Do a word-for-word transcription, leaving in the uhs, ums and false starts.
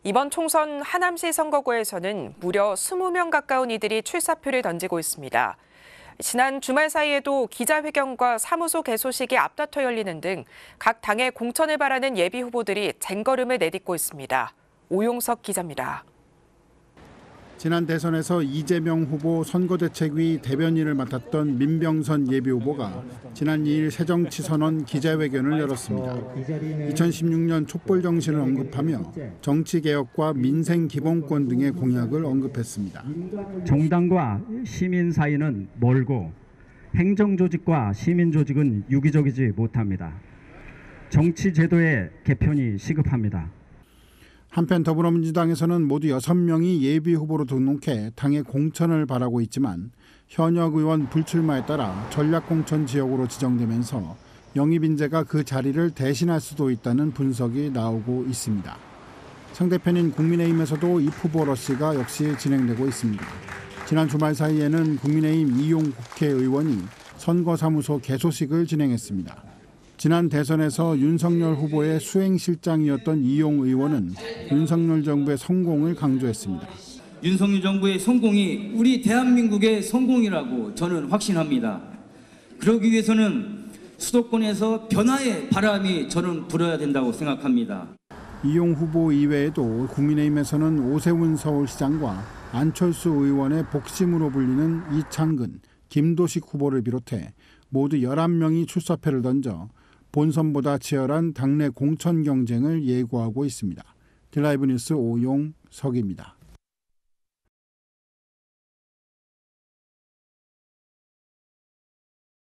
이번 총선 하남시 선거구에서는 무려 이십 명 가까운 이들이 출사표를 던지고 있습니다. 지난 주말 사이에도 기자회견과 사무소 개소식이 앞다퉈 열리는 등 각 당의 공천을 바라는 예비 후보들이 쟁걸음을 내딛고 있습니다. 오용석 기자입니다. 지난 대선에서 이재명 후보 선거대책위 대변인을 맡았던 민병선 예비후보가 지난 이 일 새정치선언 기자회견을 열었습니다. 이천십육 년 촛불정신을 언급하며 정치개혁과 민생기본권 등의 공약을 언급했습니다. 정당과 시민 사이는 멀고 행정조직과 시민조직은 유기적이지 못합니다. 정치제도의 개편이 시급합니다. 한편 더불어민주당에서는 모두 여섯 명이 예비후보로 등록해 당의 공천을 바라고 있지만 현역 의원 불출마에 따라 전략공천 지역으로 지정되면서 영입인재가 그 자리를 대신할 수도 있다는 분석이 나오고 있습니다. 상대편인 국민의힘에서도 입후보 러시가 역시 진행되고 있습니다. 지난 주말 사이에는 국민의힘 이용 국회의원이 선거사무소 개소식을 진행했습니다. 지난 대선에서 윤석열 후보의 수행실장이었던 이용 의원은 윤석열 정부의 성공을 강조했습니다. 윤석열 정부의 성공이 우리 대한민국의 성공이라고 저는 확신합니다. 그러기 위해서는 수도권에서 변화의 바람이 저는 불어야 된다고 생각합니다. 이용 후보 이외에도 국민의힘에서는 오세훈 서울시장과 안철수 의원의 복심으로 불리는 이창근, 김도식 후보를 비롯해 모두 열한 명이 출사표를 던져 본선보다 치열한 당내 공천 경쟁을 예고하고 있습니다. 딜라이브 뉴스 오용석입니다.